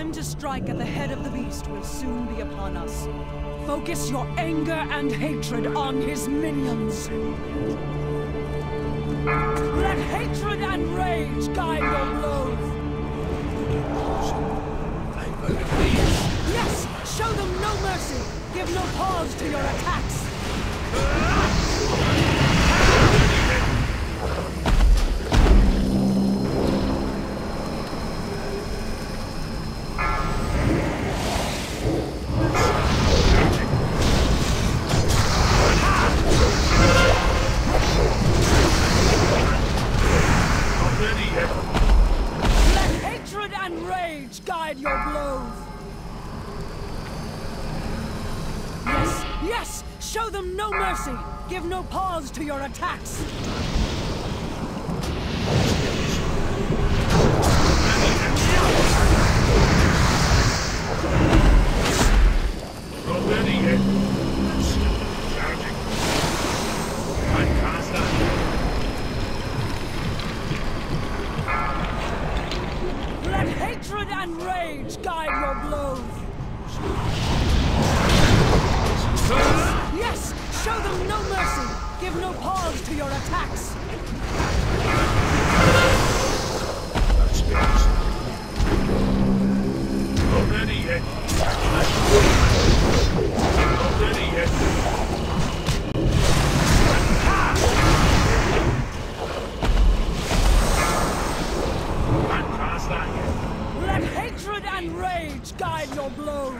time to strike at the head of the beast will soon be upon us. Focus your anger and hatred on his minions. Let hatred and rage guide your blows. Yes! Show them no mercy! Give no pause to your attacks! Guide your blows. Yes! Show them no mercy! Give no pause to your attacks! Let hatred and rage guide your blows. Yes! Show them no mercy! Give no pause to your attacks! Let hatred and rage guide your blows.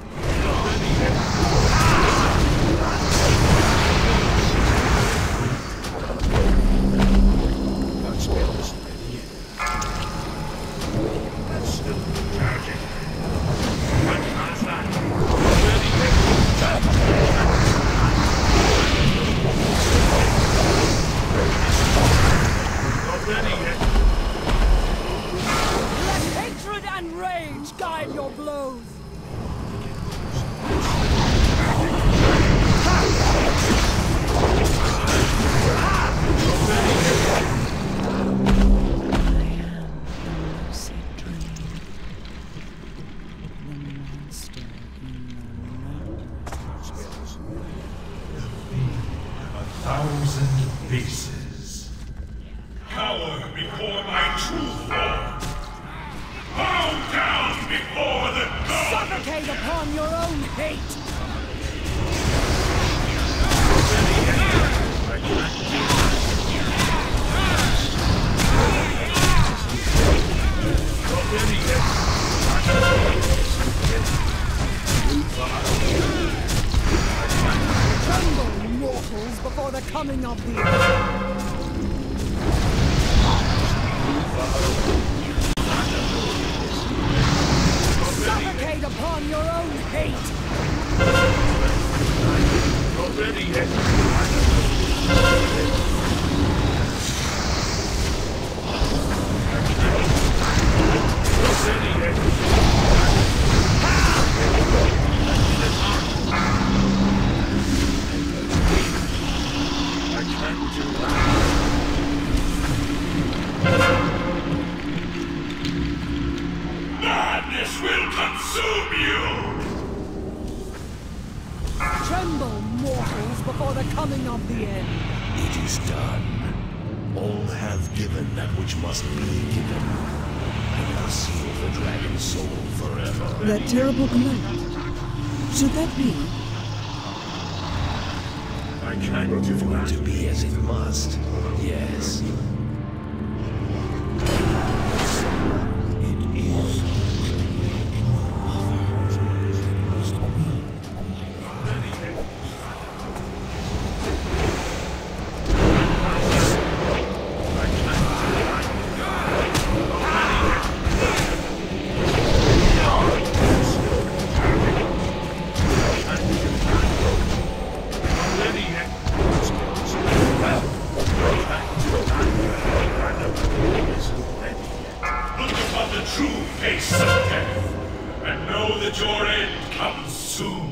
Let hatred and rage guide your blows. Pieces. Cower before my true form. Bow down before the god. Suffocate upon your own hate. Tremble, mortals, before the coming of the end. Suffocate upon your own hate! Madness will consume you! Tremble, mortals, before the coming of the end. It is done. All have given that which must be given. I now seal the dragon's soul forever. That terrible command. Should that be? I can't do it to be as it must. Yes. It is. Look upon the true face of death, and know that your end comes soon.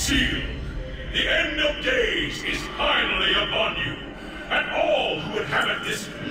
sealed. The end of days is finally upon you, and all who inhabit this